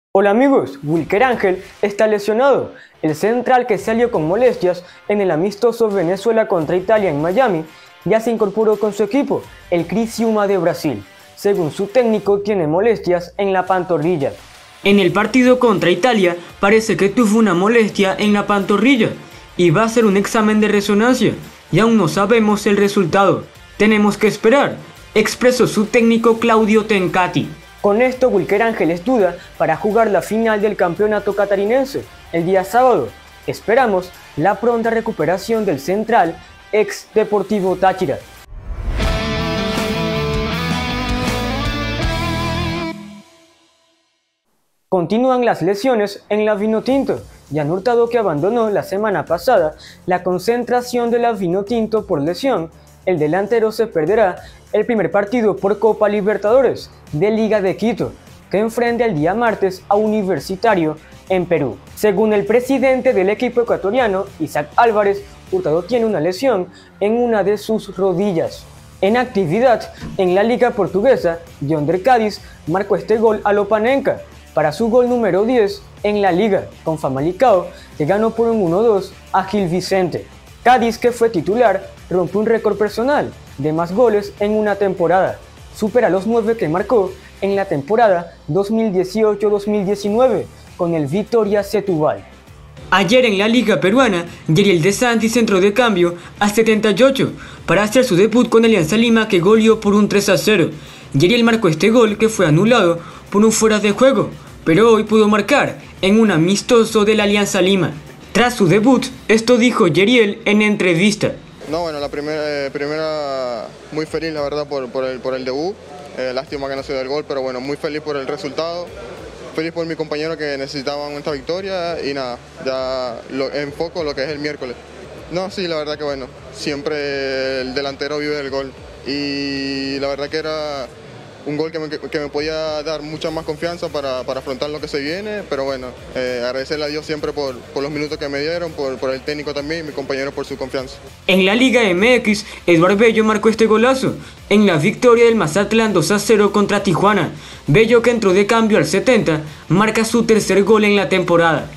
Hola amigos, Wilker Ángel está lesionado. El central que salió con molestias en el amistoso Venezuela contra Italia en Miami ya se incorporó con su equipo, el Criciúma de Brasil. Según su técnico, tiene molestias en la pantorrilla. En el partido contra Italia parece que tuvo una molestia en la pantorrilla y va a hacer un examen de resonancia y aún no sabemos el resultado. Tenemos que esperar, expresó su técnico Claudio Tencati. Con esto, Wilker Ángel duda para jugar la final del campeonato catarinense el día sábado. Esperamos la pronta recuperación del central ex Deportivo Táchira. Continúan las lesiones en la Vinotinto. Jan Hurtado, que abandonó la semana pasada la concentración de la Vinotinto por lesión, el delantero se perderá el primer partido por Copa Libertadores de Liga de Quito, que enfrenta el día martes a Universitario en Perú. Según el presidente del equipo ecuatoriano, Isaac Álvarez, Hurtado tiene una lesión en una de sus rodillas. En actividad en la Liga Portuguesa, Yonder Cádiz marcó este gol a Lopanenka para su gol número 10 en la liga, con Famalicão, que ganó por un 1-2 a Gil Vicente. Cádiz, que fue titular, rompió un récord personal de más goles en una temporada. Supera los 9 que marcó en la temporada 2018-2019 con el Vitória Setúbal. Ayer en la Liga Peruana, Yeriel de Santis entró de cambio a 78 para hacer su debut con Alianza Lima, que goleó por un 3-0. Yeriel marcó este gol, que fue anulado por un fuera de juego, pero hoy pudo marcar en un amistoso de la Alianza Lima. Tras su debut, esto dijo Yeriel en entrevista. No, bueno, la primera muy feliz, la verdad, por el debut. Lástima que no se dio el gol, pero bueno, muy feliz por el resultado. Feliz por mi compañero, que necesitaban esta victoria, y nada, ya enfoco lo que es el miércoles. No, sí, la verdad que bueno, siempre el delantero vive del gol, y la verdad que era un gol que me podía dar mucha más confianza para afrontar lo que se viene, pero bueno, agradecerle a Dios siempre por los minutos que me dieron, por el técnico también y mi compañero por su confianza. En la Liga MX, Eduard Bello marcó este golazo en la victoria del Mazatlán 2-0 contra Tijuana. Bello, que entró de cambio al 70, marca su tercer gol en la temporada.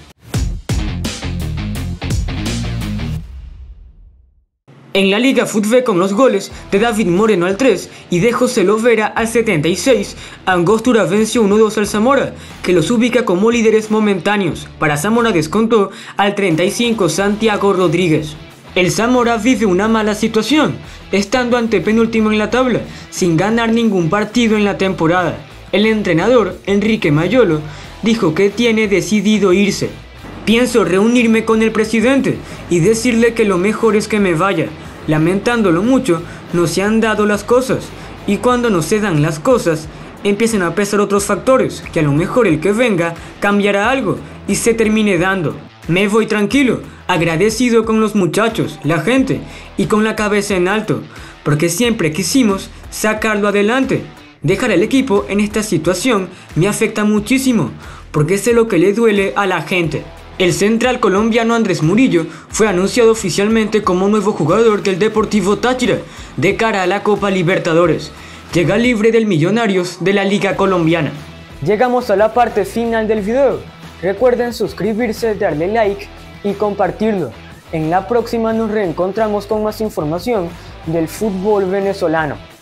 En la Liga Fútbol, con los goles de David Moreno al 3 y de José Lovera al 76, Angostura venció 1-2 al Zamora, que los ubica como líderes momentáneos. Para Zamora descontó al 35 Santiago Rodríguez. El Zamora vive una mala situación, estando antepenúltimo en la tabla, sin ganar ningún partido en la temporada. El entrenador, Enrique Mayolo, dijo que tiene decidido irse. Pienso reunirme con el presidente y decirle que lo mejor es que me vaya. Lamentándolo mucho, no se han dado las cosas, y cuando no se dan las cosas, empiezan a pesar otros factores, que a lo mejor el que venga cambiará algo y se termine dando. Me voy tranquilo, agradecido con los muchachos, la gente, y con la cabeza en alto, porque siempre quisimos sacarlo adelante. Dejar el equipo en esta situación me afecta muchísimo, porque sé lo que le duele a la gente. El central colombiano Andrés Murillo fue anunciado oficialmente como nuevo jugador del Deportivo Táchira de cara a la Copa Libertadores. Llega libre del Millonarios de la Liga Colombiana. Llegamos a la parte final del video. Recuerden suscribirse, darle like y compartirlo. En la próxima nos reencontramos con más información del fútbol venezolano.